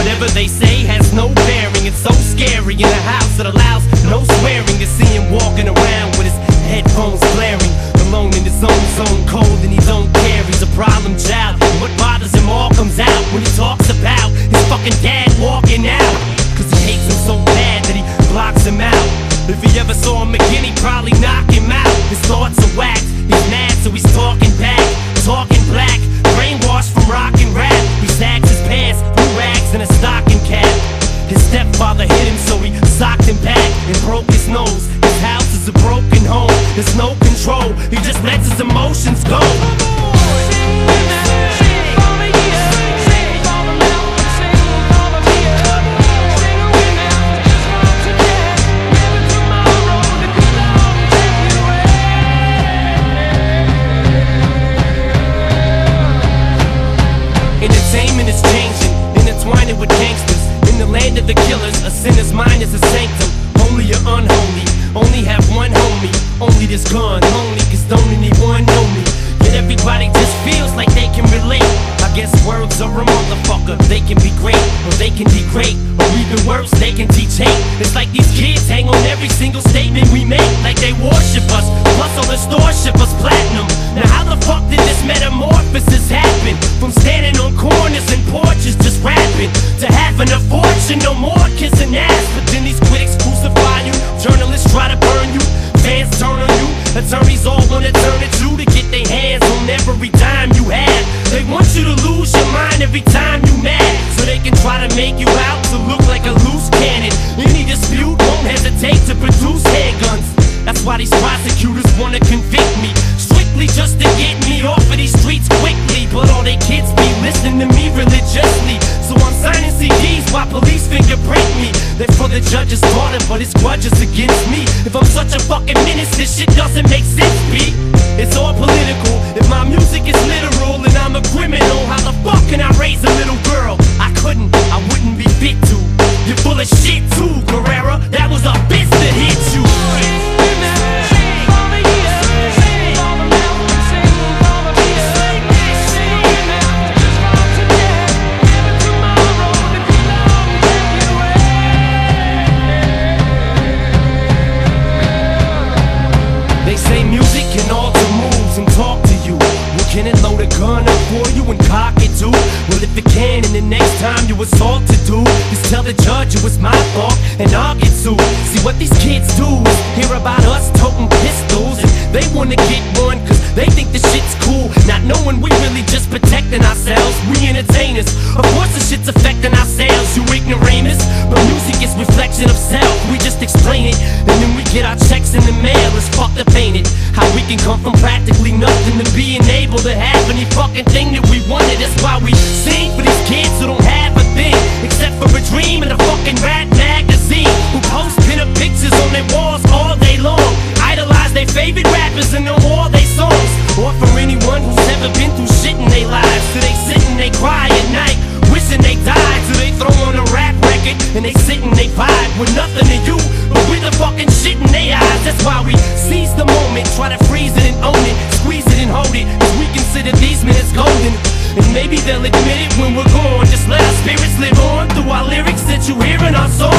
Whatever they say has no bearing. It's so scary in a house that allows no swearing. To see him walking around with his headphones blaring, alone in his own zone, cold and he don't care. He's a problem child, and what bothers him all comes out when he talks about his fucking dad walking out. Cause he hates him so bad that he blocks him out. If he ever saw him again, he'd probably knock him out. His thoughts are whacked, he's mad so he's talking back, talking black, brainwashed from rock and rap. He sags his pants, blue rags and a stocking cap. His stepfather hit him so he socked him back and broke his nose. His house is a broken home, there's no control, he just lets his emotions go. Entertainment is changing, intertwining with gangsters. In the land of the killers, a sinner's mind is a sanctum. Holy or unholy, only have one homie. Only this gun, only cause don't anyone know me. Yet everybody just feels like they can relate. I guess words are a motherfucker. They can be great, or they can degrade, or even worse, they can teach hate. It's like these kids hang on every single statement we make, like they worship us, plus all the stores ship us platinum. Now how the fuck did this metamorphosis happen? From standing on corners and porches just rapping, to having a fortune, no more kissing ass. But then these critics crucify you, journalists try to burn you, fans turn on you, attorneys all wanna turn at you to get their hands on every dime you have. They want you to lose your mind every time you mad, so they can try to make you out to look like a loose cannon. Any dispute won't hesitate to produce handguns. That's why these prosecutors wanna convict me, strictly just to get me off of these streets quickly. But all they kids be listening to me religiously, so I'm signing CDs while police fingerprint me. They're for the judge's daughter, but his grudge is against me. If I'm such a fucking menace, this shit doesn't make sense, B. It's all political. If my music is literal and I'm a criminal, how the fuck can I raise a little girl? I couldn't, I wouldn't be fit to. You're full of shit too, Carrera. That was a bitch that hit you. They say music can alter moves and talk to you. Well, can it load a gun up for you and cock it too? Well, if it can, and the next time you assault to do, just tell the judge it was my fault and I'll get sued. See what these kids do is hear about us toting pistols, and they wanna get one cause they think the shit's cool, not knowing we really just protecting ourselves. We entertainers, of course the shit's affecting ourselves, you ignoramus. But music is reflection of self, we just explain it, and then we get our checks in the mail. It's fucked up, ain't it? How we can come from practically nothing to being able to have any fucking thing that we wanted. That's why we sing for these kids who don't have a thing except for a dream and a fucking rap magazine, who post pin-up pictures on their walls all day long, idolize their favorite rappers and know all their songs. Or for anyone who's never been through shit in their lives, so they sit and they cry at night, wishing they died. So they throw on a rap record and they sit and they vibe with nothing to you but with the fucking shit in their eyes. That's why we seize the moment, try to freeze it and own it, squeeze it and hold it, cause we consider these minutes golden. And maybe they'll admit it when we're gone. Just let our spirits live on through our lyrics that you hear in our songs.